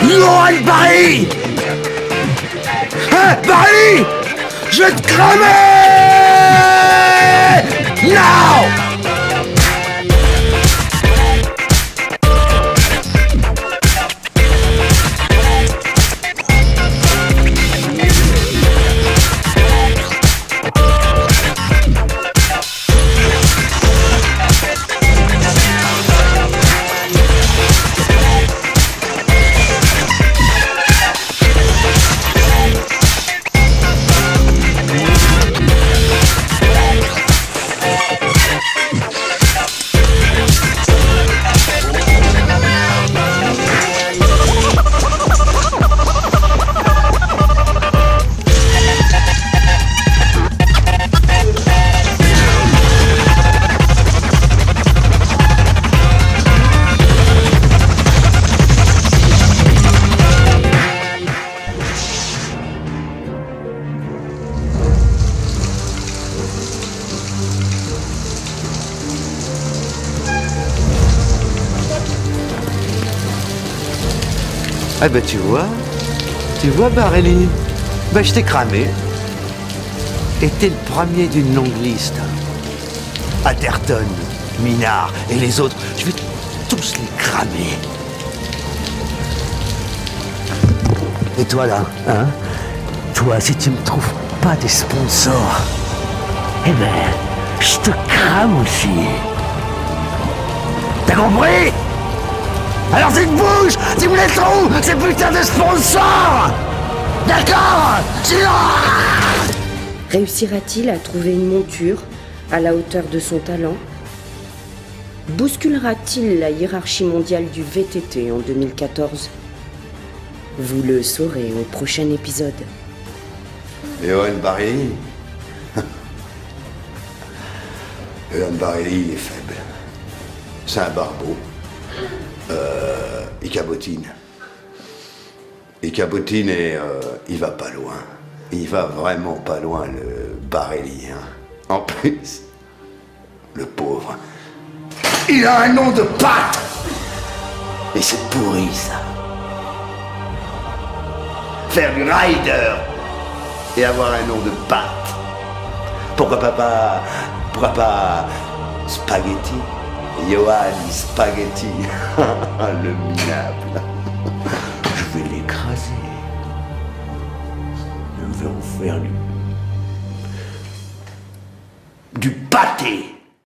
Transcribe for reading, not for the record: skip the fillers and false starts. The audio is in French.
Johan Barry! Hein, Barry? Je vais te cramer! Now! Ah ben tu vois Barelli, ben je t'ai cramé. Et t'es le premier d'une longue liste. Atherton, Minard et les autres, je vais tous les cramer. Et toi là, hein? Toi, si tu me trouves pas des sponsors, eh ben, je te crame aussi. T'as compris? Alors tu te bouges, tu me les trouves, ces putains de sponsors! D'accord? Réussira-t-il à trouver une monture à la hauteur de son talent? Bousculera-t-il la hiérarchie mondiale du VTT en 2014? Vous le saurez au prochain épisode. Johan Barry? Johan Barry, il est faible. C'est un barbeau. Il cabotine. Il cabotine et il va pas loin. Il va vraiment pas loin, le Barelli. Hein. En plus, le pauvre, il a un nom de patte. Et c'est pourri, ça. Faire du rider et avoir un nom de patte. Pourquoi pas spaghetti? Johan Spaghetti, le minable. Je vais l'écraser. Je vais en faire du pâté.